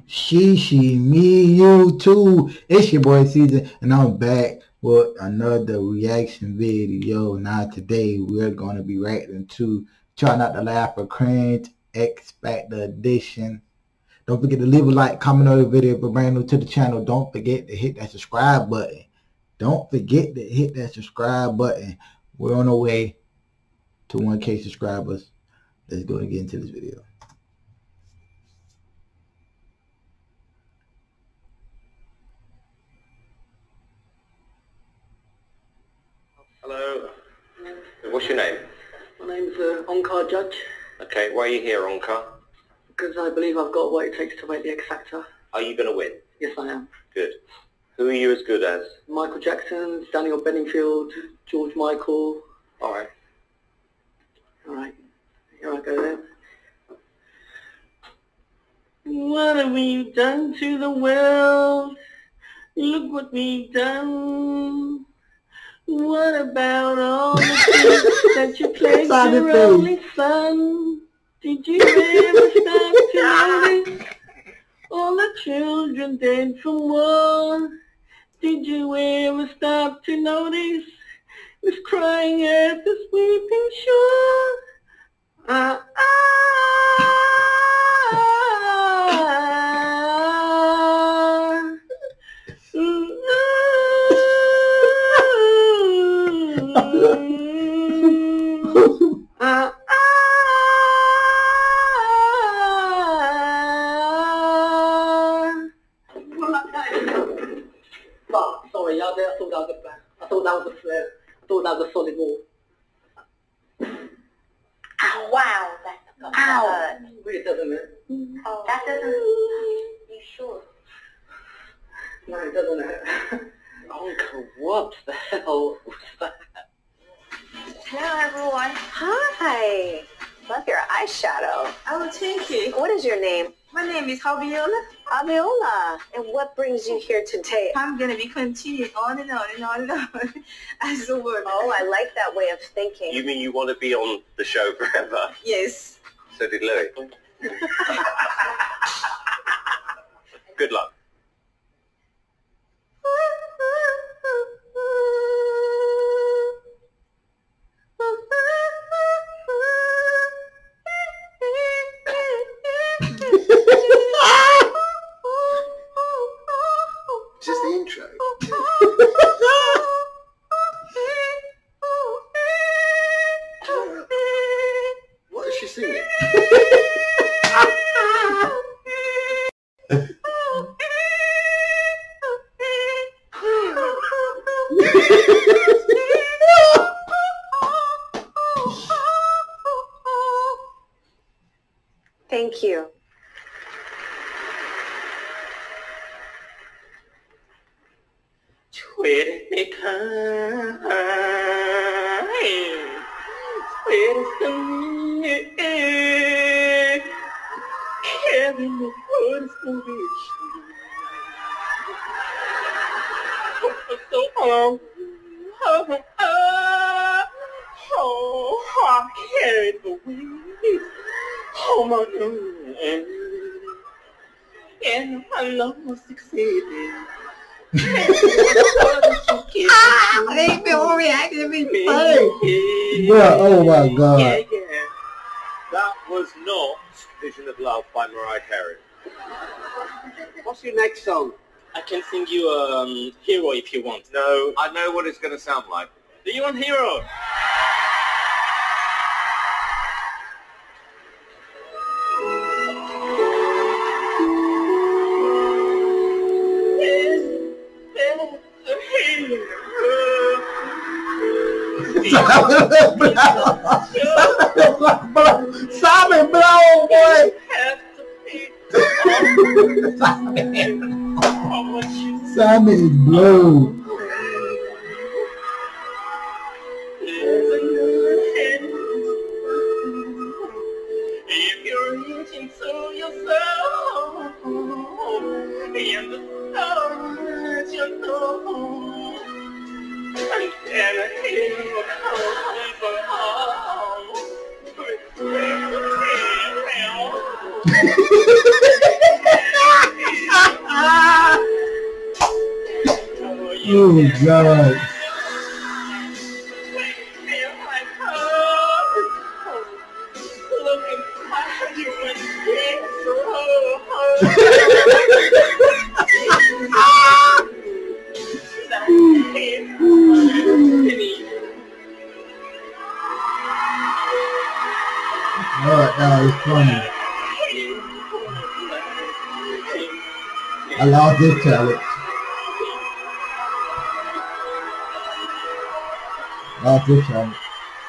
she, me, you too. It's your boy Season, and I'm back with another reaction video. Now today we're gonna be reacting to Try Not to Laugh for Cringe X Factor Edition. Don't forget to leave a like, comment on the video if you're brand new to the channel. Don't forget to hit that subscribe button. Don't forget to hit that subscribe button. We're on our way to 1K subscribers. Let's go and get into this video. Hello. What's your name? My name's Onkar Judge. Okay, why are you here, Onkar? Because I believe I've got what it takes to make the X Factor. Are you going to win? Yes, I am. Good. Who are you as good as? Michael Jackson, Daniel Bedingfield, George Michael. Alright. Alright, here I go then. What have we done to the world? Look what we've done. What about all the things that you played your only son? Did you ever stop to notice all the children dead from war? Did you ever stop to notice this crying at this weeping shore? Sorry, I thought that was a plan. I thought that was a flare. I thought that was a solid wall. Ow, wow, that's not Ow! hurt. Really doesn't it? Oh, that doesn't... You sure? No, it doesn't hurt. Onkar, what the hell was that? Hello, everyone. Hi. Love your eyeshadow. Oh, thank you. What is your name? My name is Javiola. Aviola. And what brings you here today? I'm going to be continuing on and on and on and on as a word. Oh, I like that way of thinking. You mean you want to be on the show forever? Yes. So did Louis. Good luck. Just the intro. What is she singing? Thank you. I carried the weight on my own, and I love succeeded. They feel reacting to me. Bro, oh my God. Yeah, yeah. That was not Vision of Love by Mariah Carey. What's your next song? I can sing you Hero if you want. No, I know what it's going to sound like. Do you want Hero? Simon Blow, boy. Simon Blow. If you're reaching to yourself, and the stars you know, and a hero comes from home. Oh, God. Oh, that was funny. I love this challenge. Love this challenge.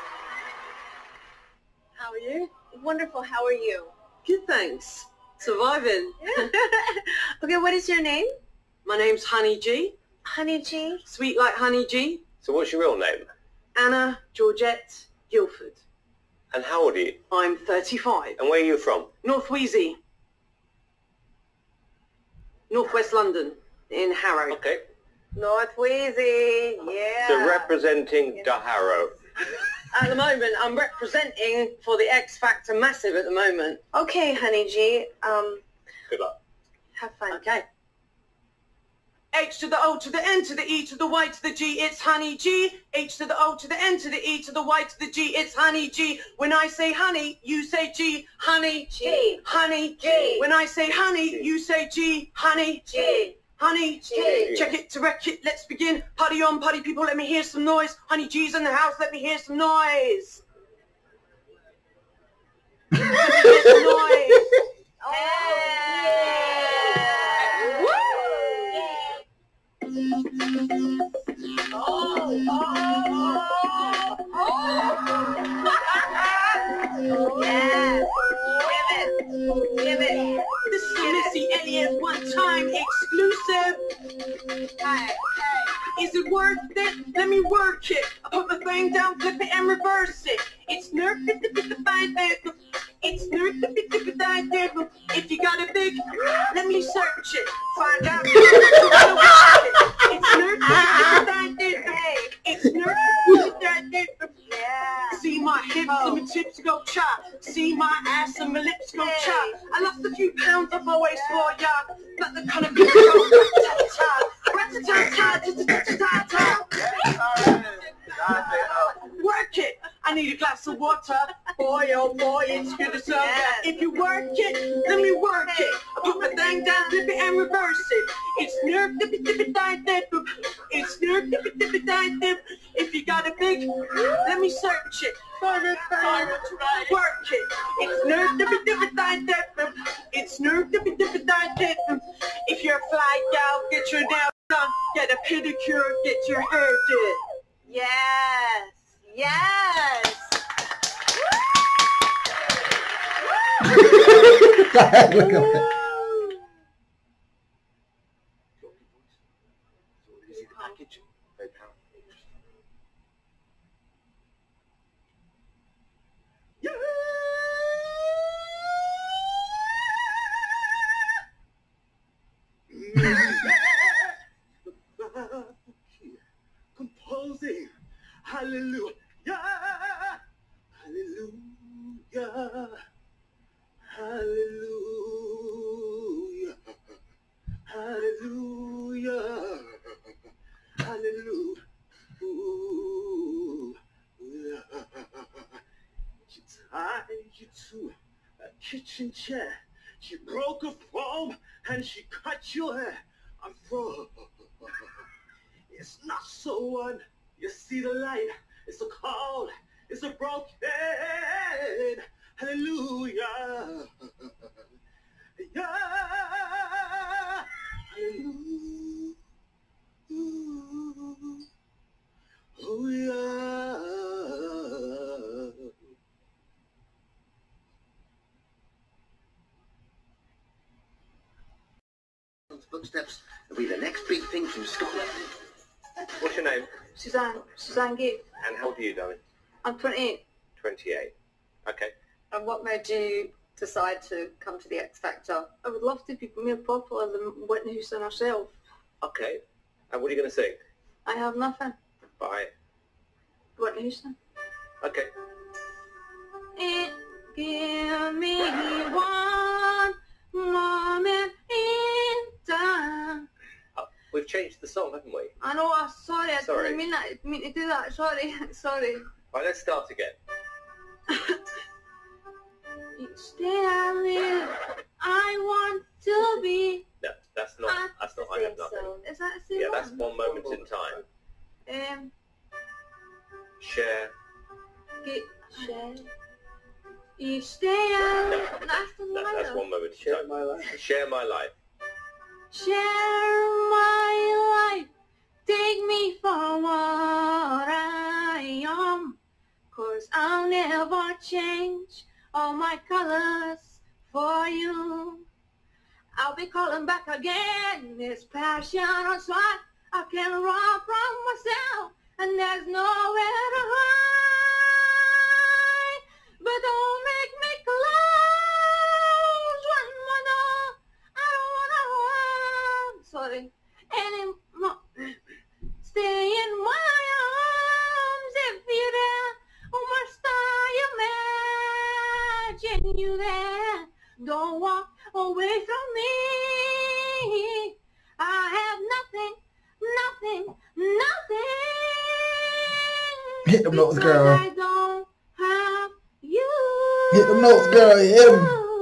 How are you? Wonderful. How are you? Good, thanks. Surviving. Okay, what is your name? My name's Honey G. Honey G. Sweet like Honey G. So what's your real name? Anna Georgette Guildford. And how old are you? I'm 35. And where are you from? North Wheezy. Northwest London in Harrow. Okay. North Wheezy. Yeah. So representing the Harrow. At the moment, I'm representing for the X Factor Massive at the moment. Okay, Honey G. Good luck. Have fun. Okay. H to the O to the N to the E to the Y to the G, it's Honey G. H to the O to the N to the E to the Y to the G, it's Honey G. When I say honey, you say G. Honey G. Honey G. When I say honey, you say G. Honey G. Honey G. Check it to wreck it, let's begin. Party on, party people, let me hear some noise. Honey G's in the house, let me hear some noise. Let me hear some noise. Give it. This is a Missy Elliott one-time exclusive. Is it worth it? Let me work it. I put my thing down, flip it and reverse it. It's nerve It's nerve If you got a big, let me search it. Find out. It's nerve It's nerve See my hips and my tips go chop. See my ass and my lips go chop. I lost a few pounds off my waist for ya. Not the kind of people go work it. I need a glass of water. Boy, oh boy, it's good as so. If you work it, let me work it. I put my thing down, flip it and reverse it. It's nerve It's nerve If you got a big, let me search it. Work it. It's nerve It's nerve If you're a fly gal, get your nails done. Get a pedicure, get your hair did. Yes. Yes. Composing. Hallelujah. Hallelujah. Hallelujah. Hallelujah. Hallelujah. She tied you to a kitchen chair. She broke a foam and she cut your hair. I'm from. It's not so one. You see the light. It's a cold. It's a broken. Hallelujah. Yeah. Hallelujah. Oh yeah. Footsteps will be the next big thing from Scotland. What's your name? Suzanne Gibb. And how old are you, darling? I'm 28. 28. Okay. And what made you decide to come to the X Factor? I would love to be more popular than Whitney Houston herself. Okay. And what are you going to sing? I have nothing. Bye. Whitney Houston. Okay. And give me one moment in time. We've changed the song, haven't we? I know, sorry, I didn't mean to do that. Sorry, sorry. Right, let's start again. Each day I live, I want to be. No, that's not I Have Nothing. Is that the same Yeah, one? that's One Moment in Time. Share. Share. Each day I live. That's One Moment in Time. My life. Share My Life. Share my life. Take me for what I am. 'Cause I'll never change all my colors for you. I'll be calling back again. This passion on swat. I can't run from myself, and there's nowhere to hide. But don't make me close one more door. I don't wanna run. Sorry, anymore. Stay in my arms if you're there. Oh, must I imagine you there? Don't walk away from me. I have nothing, nothing, nothing. Hit them notes, because girl. I don't have you. Hit them notes, girl. Hit them.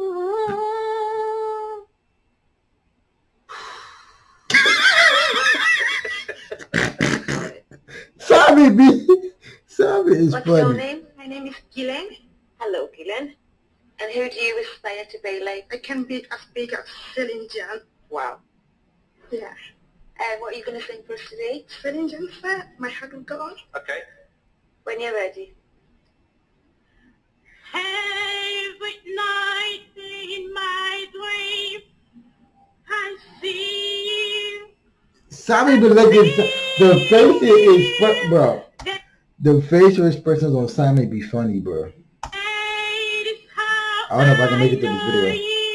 Sorry, B. Sorry, it's What's funny. your name? My name is Gillen. Hello, Gillen. And who do you aspire to be like? I can be as big as Celine Dion. Wow. Yeah. And what are you going to sing for us today? Celine Dion said, my heart will go on. Okay. When you're ready. Every night in my dream, I see you. Sorry, but look at the face is fun, bro. The facial expressions on Simon be funny, bro. I don't know if I can make it through this video.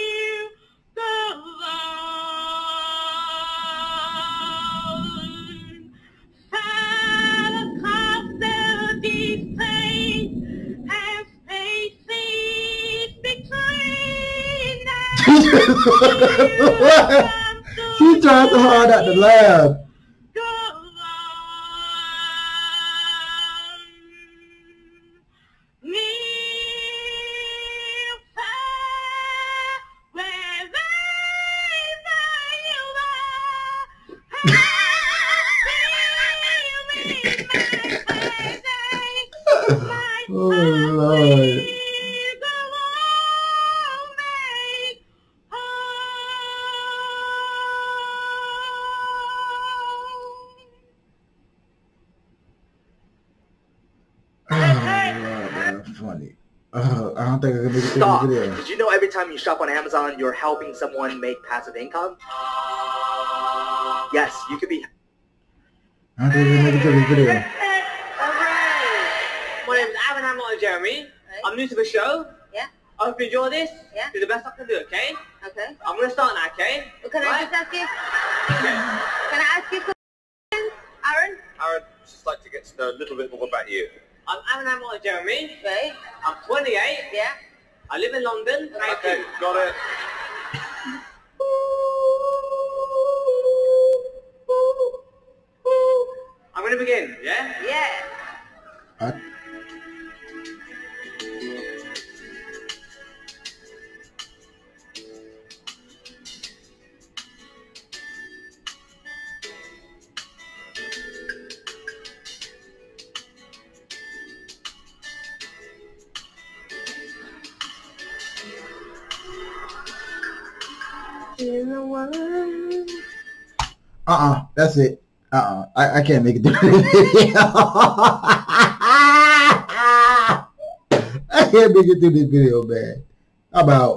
She tried so hard not to laugh. Oh, Lord. Funny. I don't think I can make it through Stop. this video. Did you know every time you shop on Amazon, you're helping someone make passive income? Yes, you could be. I don't think I can make it through this video. Alright. My name's Aaron, I'm not Jeremy. I'm new to the show. Yeah. I hope you enjoy this. Yeah. Do the best I can do, okay? Okay. I'm gonna start now, okay? Well, can I just ask you? Can I ask you something, Aaron? Aaron, I'd just like to get to know a little bit more about you. I'm Aaron, I'm not Jeremy. Right. I'm 28. Yeah. I live in London. Okay, got it. I'm gonna begin, yeah? Yeah. That's it. I can't make it through this video. I can't make it through this video, man. How about